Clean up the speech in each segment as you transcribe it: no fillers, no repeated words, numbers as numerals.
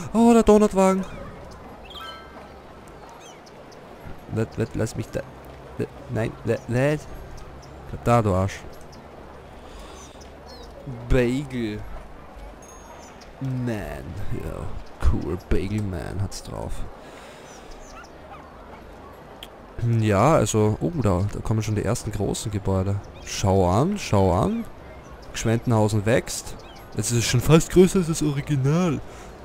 Oh, der Donutwagen. Lass mich da... Nein, da, du Arsch. Bagel. Man. Ja, cool. Bagel Man hat's drauf. Ja, also... Oh, da kommen schon die ersten großen Gebäude. Schau an, schau an. Gschwendenhausen wächst. Jetzt ist es schon fast größer als das Original.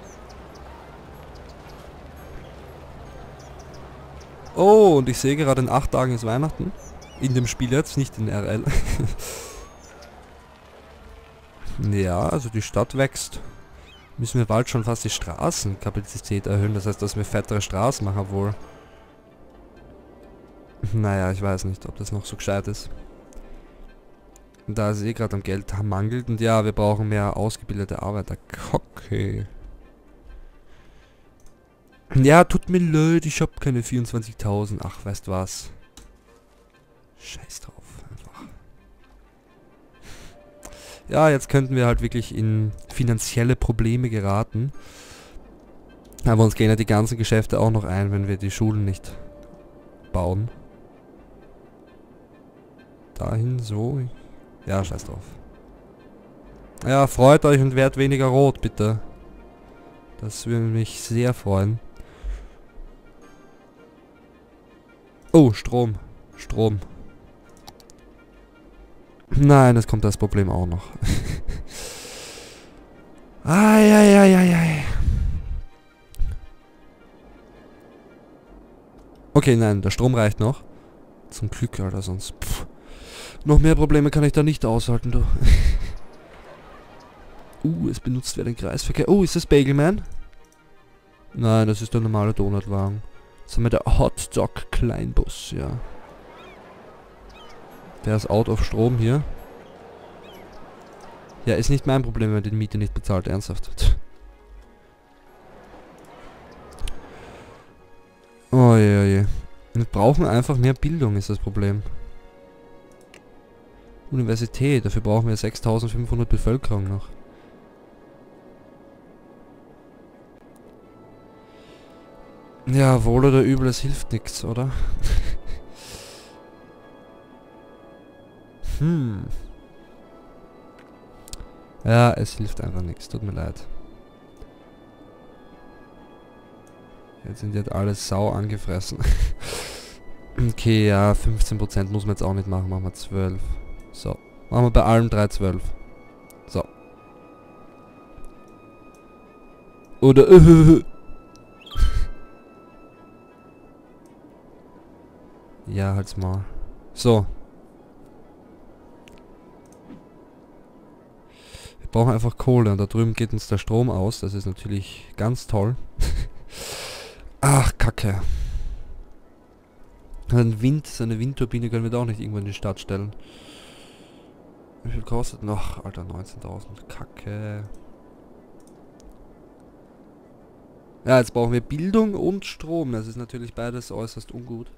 Oh, und ich sehe gerade, in 8 Tagen ist Weihnachten. In dem Spiel jetzt, nicht in RL. Ja, also die Stadt wächst. Müssen wir bald schon fast die Straßenkapazität erhöhen. Das heißt, dass wir fettere Straßen machen wohl. Naja, ich weiß nicht, ob das noch so gescheit ist. Da es eh gerade am Geld mangelt. Und ja, wir brauchen mehr ausgebildete Arbeiter. Okay. Ja, tut mir leid, ich hab keine 24.000. Ach, weißt was. Scheiß drauf, einfach. Ja, jetzt könnten wir halt wirklich in finanzielle Probleme geraten. Aber uns gehen ja die ganzen Geschäfte auch noch ein, wenn wir die Schulen nicht bauen. Dahin, so. Ja, scheiß drauf. Ja, freut euch und werdet weniger rot, bitte. Das würde mich sehr freuen. Oh, Strom. Strom. Nein, es kommt das Problem auch noch. Eieieiei. Okay, nein, der Strom reicht noch. Zum Glück, Alter, sonst... Pff. Noch mehr Probleme kann ich da nicht aushalten, du. Es benutzt wer den Kreisverkehr. Oh, ist das Bagelman? Nein, das ist der normale Donutwagen. Jetzt haben wir der Hotdog Kleinbus, ja. Der ist out of Strom hier. Ja, ist nicht mein Problem, wenn man die Miete nicht bezahlt, ernsthaft. Oh je, je. Wir brauchen einfach mehr Bildung, ist das Problem. Universität, dafür brauchen wir 6.500 Bevölkerung noch. Ja, wohl oder übel, es hilft nichts, oder? Ja, es hilft einfach nichts, tut mir leid. Jetzt sind jetzt alle sau angefressen. Okay, ja, 15% muss man jetzt auch nicht machen, machen wir 12. So, machen wir bei allem 3,12. So. Oder ja, halt's mal. So. Wir brauchen einfach Kohle und da drüben geht uns der Strom aus. Das ist natürlich ganz toll. Ach, Kacke. Seine Windturbine können wir da auch nicht irgendwo in die Stadt stellen. Wie viel kostet noch? Alter, 19.000. Kacke. Ja, jetzt brauchen wir Bildung und Strom. Das ist natürlich beides äußerst ungut.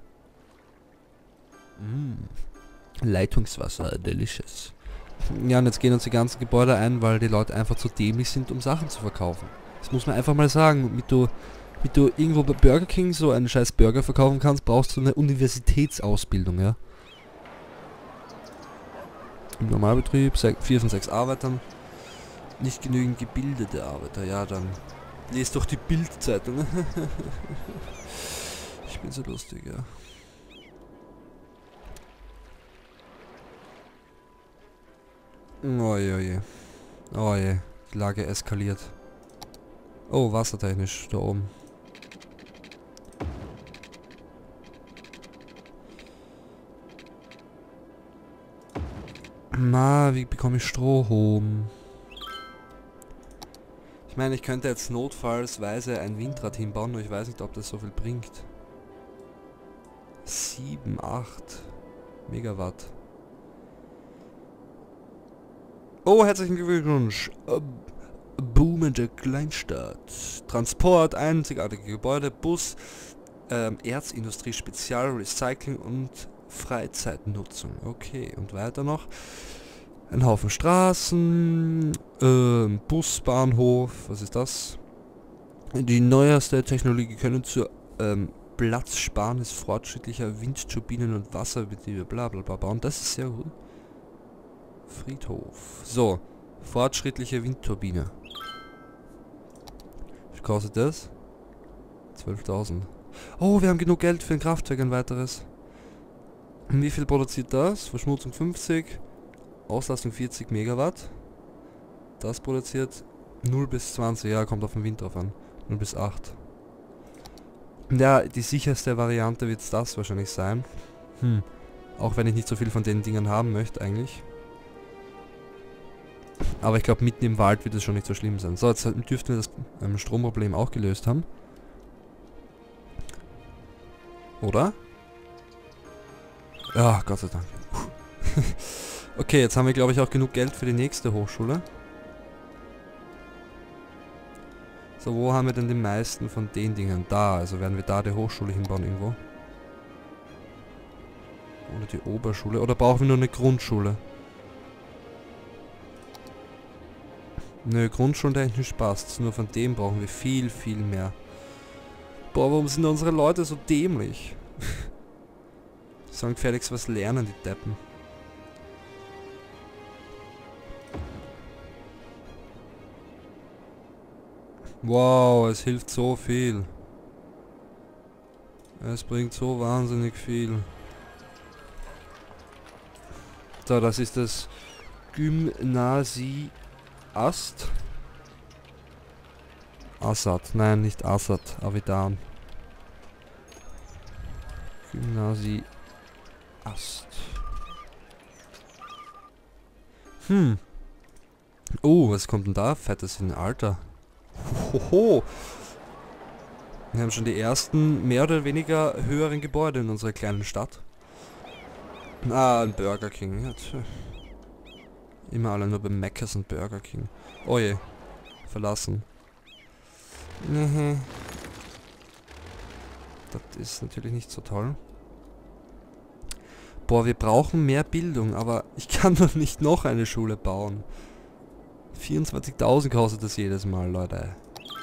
Leitungswasser, delicious. Ja, und jetzt gehen uns die ganzen Gebäude ein, weil die Leute einfach zu dämlich sind, um Sachen zu verkaufen. Das muss man einfach mal sagen. Mit du irgendwo bei Burger King so einen scheiß Burger verkaufen kannst, brauchst du eine Universitätsausbildung, ja. Im Normalbetrieb, 4 von 6 Arbeitern. Nicht genügend gebildete Arbeiter, ja dann. Lest doch die Bild-Zeitung. Ich bin so lustig, ja. Oh je, oh je. Oh je, die Lage eskaliert. Oh, wassertechnisch, da oben. Na, wie bekomme ich Strom? Ich meine, ich könnte jetzt notfallsweise ein Windrad hinbauen, nur ich weiß nicht, ob das so viel bringt. 7, 8 Megawatt. Oh, herzlichen Glückwunsch. Boomende Kleinstadt. Transport, einzigartige Gebäude, Bus, Erzindustrie, Spezial, Recycling und Freizeitnutzung. Okay, und weiter noch. Ein Haufen Straßen, Busbahnhof, was ist das? Die neueste Technologie können zur Platzsparnis fortschrittlicher Windturbinen und Wasserbetriebe bla bla bla bauen. Das ist sehr gut. Friedhof. So, fortschrittliche Windturbine. Wie kostet das? 12.000. Oh, wir haben genug Geld für ein Kraftwerk, ein weiteres. Wie viel produziert das? Verschmutzung 50, Auslastung 40 Megawatt. Das produziert 0 bis 20, ja, kommt auf den Wind drauf an. 0 bis 8. Ja, die sicherste Variante wird das wahrscheinlich sein. Auch wenn ich nicht so viel von den Dingen haben möchte eigentlich. Aber ich glaube, mitten im Wald wird es schon nicht so schlimm sein. So, jetzt dürften wir das Stromproblem auch gelöst haben. Oder? Ja, Gott sei Dank. Okay, jetzt haben wir, glaube ich, auch genug Geld für die nächste Hochschule. So, wo haben wir denn die meisten von den Dingen? Da, also werden wir da die Hochschule hinbauen irgendwo. Oder die Oberschule. Oder brauchen wir nur eine Grundschule? Nö, grundschultechnisch passt. Nur von dem brauchen wir viel, viel mehr. Boah, warum sind unsere Leute so dämlich? Die sollen gefälligst was lernen, die Deppen. Wow, es hilft so viel. Es bringt so wahnsinnig viel. So, das ist das Gymnasiast. Assad, nein, nicht Assad, Avidan. Gymnasiast. Oh, was kommt denn da? Fettes in Alter. Hoho. Wir haben schon die ersten mehr oder weniger höheren Gebäude in unserer kleinen Stadt. Ah, ein Burger King. Ja, immer alle nur beim Mc's und Burger King. Oh je. Verlassen. Das ist natürlich nicht so toll. Boah, wir brauchen mehr Bildung, aber ich kann doch nicht noch eine Schule bauen. 24.000 kostet das jedes Mal, Leute.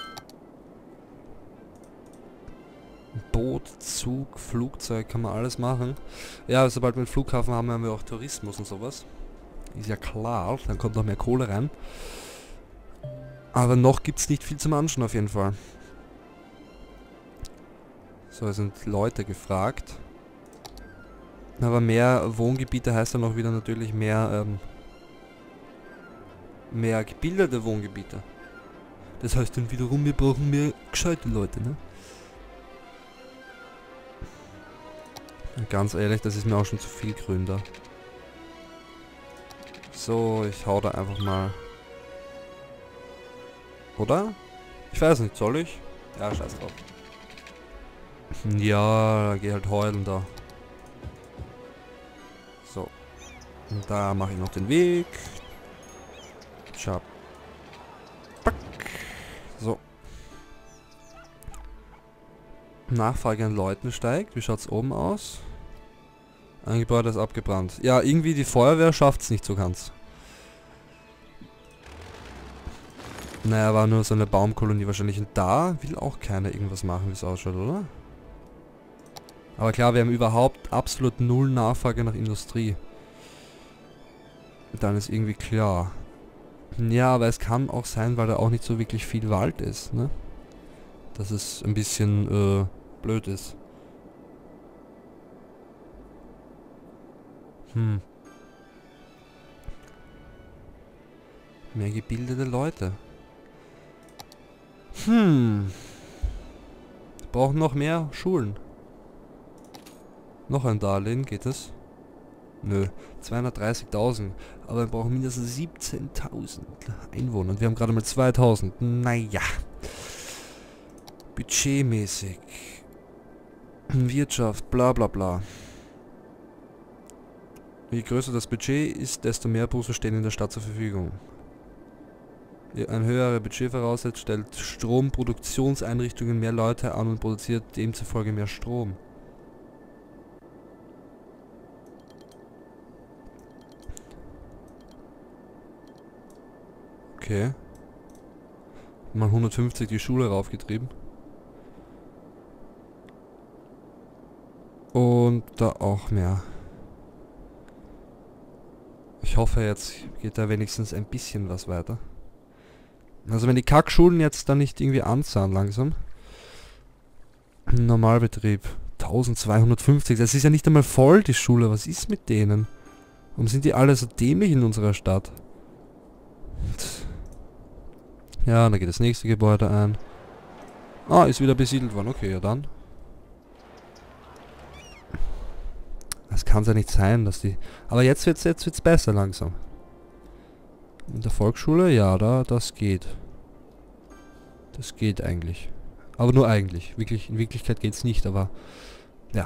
Boot, Zug, Flugzeug, kann man alles machen. Ja, sobald wir einen Flughafen haben, haben wir auch Tourismus und sowas. Ist ja klar, dann kommt noch mehr Kohle rein. Aber noch gibt es nicht viel zum Anschauen auf jeden Fall. So, es sind Leute gefragt. Aber mehr Wohngebiete heißt dann auch wieder natürlich mehr, mehr gebildete Wohngebiete. Das heißt dann wiederum, wir brauchen mehr gescheite Leute, ne? Und ganz ehrlich, das ist mir auch schon zu viel Grün da. So, ich hau da einfach mal. Oder? Ich weiß nicht, soll ich? Ja, scheiß drauf. Ja, geh halt heulen da. So. Und da mache ich noch den Weg. Tschap. So. Nachfrage an Leuten steigt. Wie schaut's oben aus? Ein Gebäude ist abgebrannt. Ja, irgendwie die Feuerwehr schafft's nicht so ganz. Naja, war nur so eine Baumkolonie wahrscheinlich. Und da will auch keiner irgendwas machen, wie es ausschaut, oder? Aber klar, wir haben überhaupt absolut null Nachfrage nach Industrie. Dann ist irgendwie klar. Ja, aber es kann auch sein, weil da auch nicht so wirklich viel Wald ist, ne? Dass es ein bisschen, blöd ist. Mehr gebildete Leute. Wir brauchen noch mehr Schulen. Noch ein Darlehen, geht es? Nö, 230.000. Aber wir brauchen mindestens 17.000 Einwohner. Und wir haben gerade mal 2.000. Naja. Budgetmäßig. Wirtschaft, bla bla bla. Je größer das Budget ist, desto mehr Busse stehen in der Stadt zur Verfügung. Ein höheres Budget voraussetzt, stellt Stromproduktionseinrichtungen mehr Leute an und produziert demzufolge mehr Strom. Okay. Mal 150 die Schule raufgetrieben. Und da auch mehr. Ich hoffe, jetzt geht da wenigstens ein bisschen was weiter. Also wenn die Kackschulen jetzt dann nicht irgendwie anzahlen langsam. Normalbetrieb. 1250. Das ist ja nicht einmal voll, die Schule. Was ist mit denen? Warum sind die alle so dämlich in unserer Stadt? Ja, da geht das nächste Gebäude ein. Ah, ist wieder besiedelt worden. Okay, ja dann. Das kann ja nicht sein, dass die... Aber jetzt wird's besser langsam. In der Volksschule? Ja, das geht. Das geht eigentlich. Aber nur eigentlich. Wirklich, in Wirklichkeit geht's nicht, aber... Ja.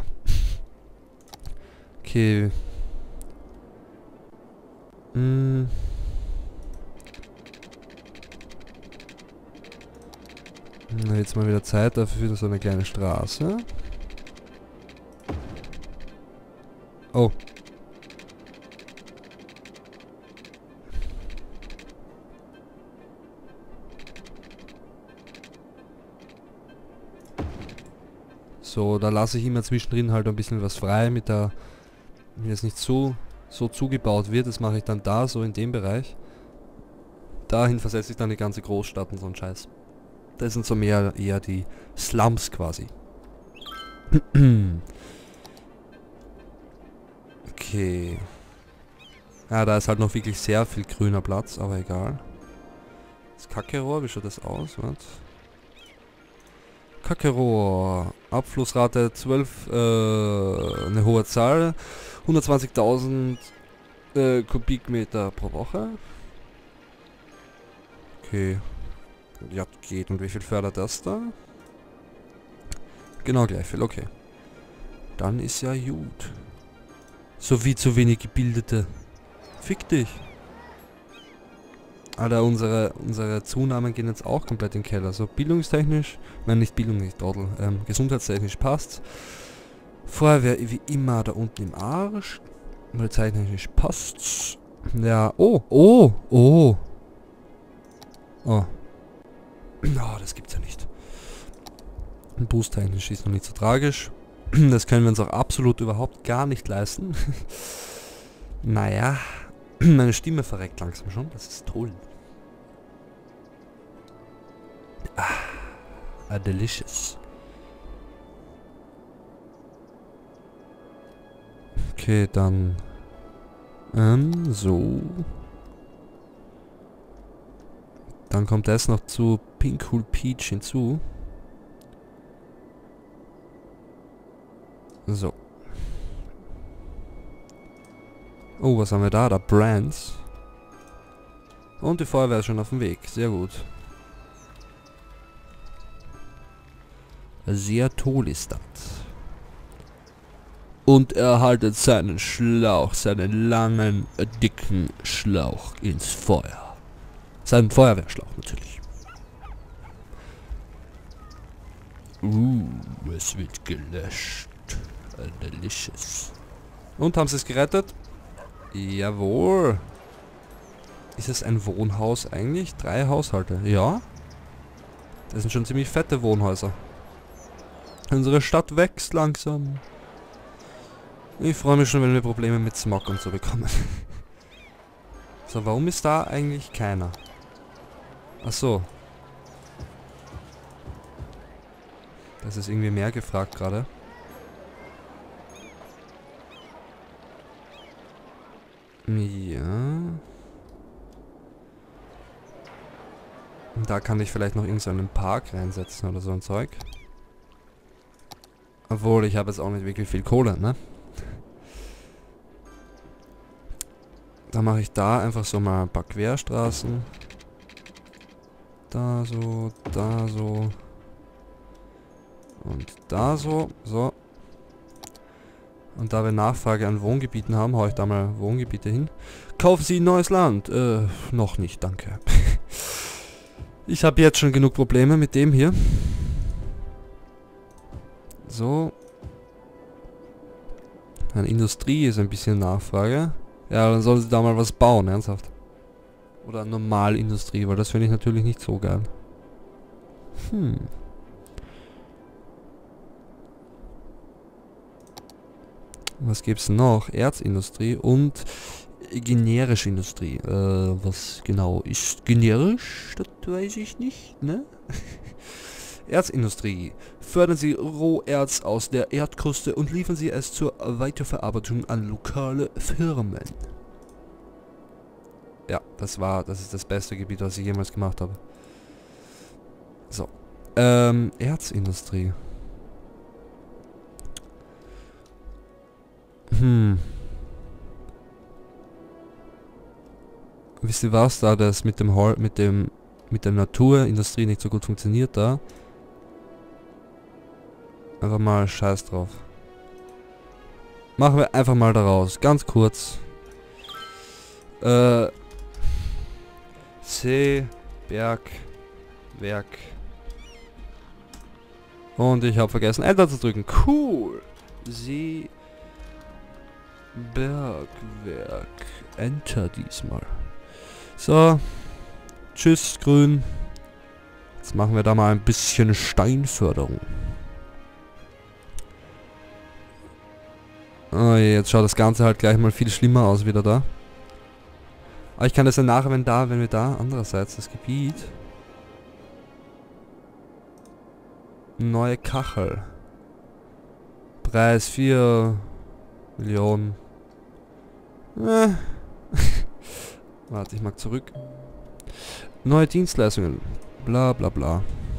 Okay. Na, jetzt mal wieder Zeit dafür für so eine kleine Straße. Oh. So, da lasse ich immer zwischendrin halt ein bisschen was frei mit der... Wenn es nicht so zugebaut wird, das mache ich dann da, so in dem Bereich. Dahin versetze ich dann die ganze Großstadt und so ein Scheiß. Das sind so mehr eher die Slums quasi. Okay. Ja, da ist halt noch wirklich sehr viel grüner Platz, aber egal. Das Kackerohr, wie schaut das aus? Was? Kackerohr. Abflussrate 12, eine hohe Zahl. 120.000 Kubikmeter pro Woche. Okay. Ja, geht. Und wie viel fördert das da? Genau gleich viel, okay. Dann ist ja gut. So wie zu wenig Gebildete. Fick dich. Alter, unsere Zunahmen gehen jetzt auch komplett in den Keller. So bildungstechnisch, nein nicht Bildung, nicht Trottel, gesundheitstechnisch passt's. Feuerwehr wie immer da unten im Arsch. Polizeitechnisch passt's. Ja, oh. Oh, das gibt's ja nicht. Boosttechnisch ist noch nicht so tragisch. Das können wir uns auch absolut überhaupt gar nicht leisten. Naja, meine Stimme verreckt langsam schon. Das ist toll. Delicious. Okay, dann... so. Dann kommt das noch zu Pink Cool Peach hinzu. So. Oh, was haben wir da? Da Brands. Und die Feuerwehr ist schon auf dem Weg. Sehr gut. Sehr toll ist das. Und er haltet seinen Schlauch, seinen langen, dicken Schlauch ins Feuer. Seinen Feuerwehrschlauch natürlich. Es wird gelöscht. Delicious. Und haben sie es gerettet? Jawohl. Ist es ein Wohnhaus eigentlich? 3 Haushalte. Ja. Das sind schon ziemlich fette Wohnhäuser. Unsere Stadt wächst langsam. Ich freue mich schon, wenn wir Probleme mit Smog und so bekommen. So, warum ist da eigentlich keiner? Ach so. Das ist irgendwie mehr gefragt gerade. Ja. Da kann ich vielleicht noch irgendeinen Park reinsetzen oder so ein Zeug. Obwohl, ich habe jetzt auch nicht wirklich viel Kohle, ne? Da mache ich da einfach so mal ein paar Querstraßen. Da so, da so. Und da so, so. Und da wir Nachfrage an Wohngebieten haben, haue ich da mal Wohngebiete hin. Kaufen Sie ein neues Land? Noch nicht, danke. Ich habe jetzt schon genug Probleme mit dem hier. So. An Industrie ist ein bisschen Nachfrage. Ja, dann soll sie da mal was bauen, ernsthaft. Oder Normalindustrie, weil das finde ich natürlich nicht so geil. Was gibt's noch? Erzindustrie und generische Industrie. Was genau ist generisch? Das weiß ich nicht, ne? Erzindustrie. Fördern Sie Roherz aus der Erdkruste und liefern Sie es zur Weiterverarbeitung an lokale Firmen. Ja, das ist das beste Gebiet, was ich jemals gemacht habe. So. Erzindustrie. Wisst ihr was, da das mit der Naturindustrie nicht so gut funktioniert da? Einfach mal scheiß drauf. Machen wir einfach mal daraus. Ganz kurz. Bergwerk. Und ich habe vergessen, Enter zu drücken. Cool. Bergwerk. Enter diesmal. So. Tschüss, grün. Jetzt machen wir da mal ein bisschen Steinförderung. Oh, jetzt schaut das Ganze halt gleich mal viel schlimmer aus wieder da. Aber ich kann das ja nachher, wenn wir da andererseits das Gebiet. Neue Kachel. Preis 4 Millionen. Warte, ich mag zurück. Neue Dienstleistungen. Bla bla bla.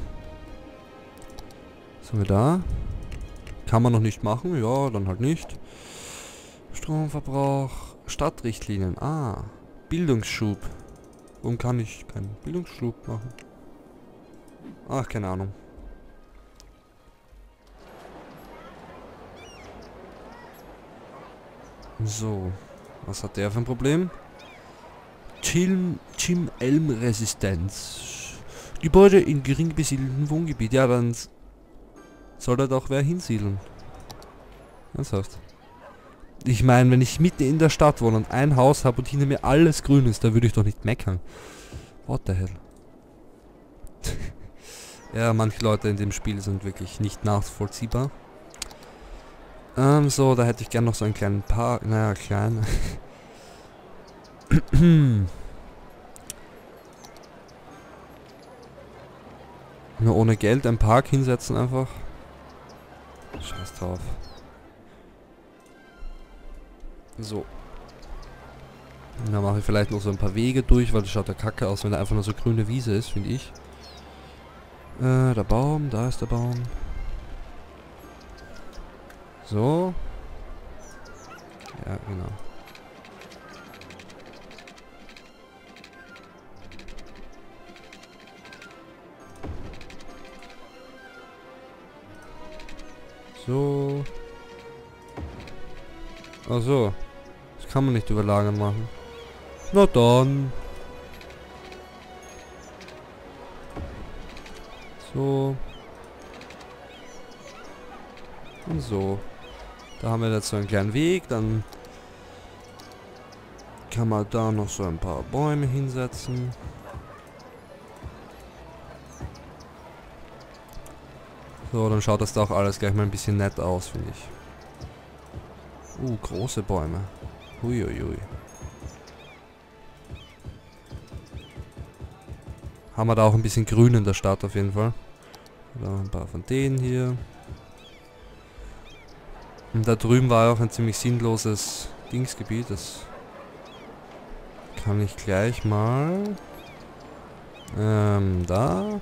Was haben wir da? Kann man noch nicht machen? Ja, dann halt nicht. Stromverbrauch. Stadtrichtlinien. Ah. Bildungsschub. Warum kann ich keinen Bildungsschub machen? Ach, keine Ahnung. So. Was hat der für ein Problem? Chim-Elm-Resistenz. Gebäude in gering besiedelten Wohngebiet. Ja, dann soll da doch wer hinsiedeln. Ernsthaft. Ich meine, wenn ich mitten in der Stadt wohne und ein Haus habe und hinter mir alles grün ist, da würde ich doch nicht meckern. What the hell? Ja, manche Leute in dem Spiel sind wirklich nicht nachvollziehbar. So, da hätte ich gern noch so einen kleinen Park. Naja, klein. Nur ohne Geld einen Park hinsetzen einfach. Scheiß drauf. So. Und dann mache ich vielleicht noch so ein paar Wege durch, weil das schaut ja kacke aus, wenn da einfach nur so grüne Wiese ist, finde ich. Der Baum, da ist der Baum. So. Ja, genau. So. Ach so. Das kann man nicht überlagern machen. Na dann. So. Und so. Da haben wir jetzt so einen kleinen Weg. Dann kann man da noch so ein paar Bäume hinsetzen. So, dann schaut das da auch alles gleich mal ein bisschen nett aus, finde ich. Große Bäume. Huiuiui. Haben wir da auch ein bisschen Grün in der Stadt auf jeden Fall. Da ein paar von denen hier. Und da drüben war auch ein ziemlich sinnloses Dingsgebiet. Das kann ich gleich mal... da...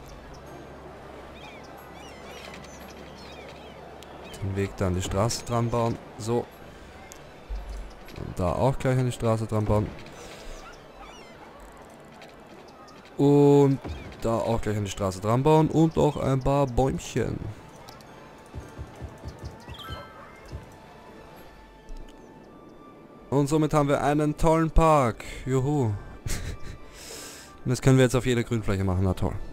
den Weg da an die Straße dran bauen. So. Und da auch gleich an die Straße dran bauen. Und da auch gleich an die Straße dran bauen. Und auch ein paar Bäumchen. Und somit haben wir einen tollen Park. Juhu. Und das können wir jetzt auf jeder Grünfläche machen. Na toll.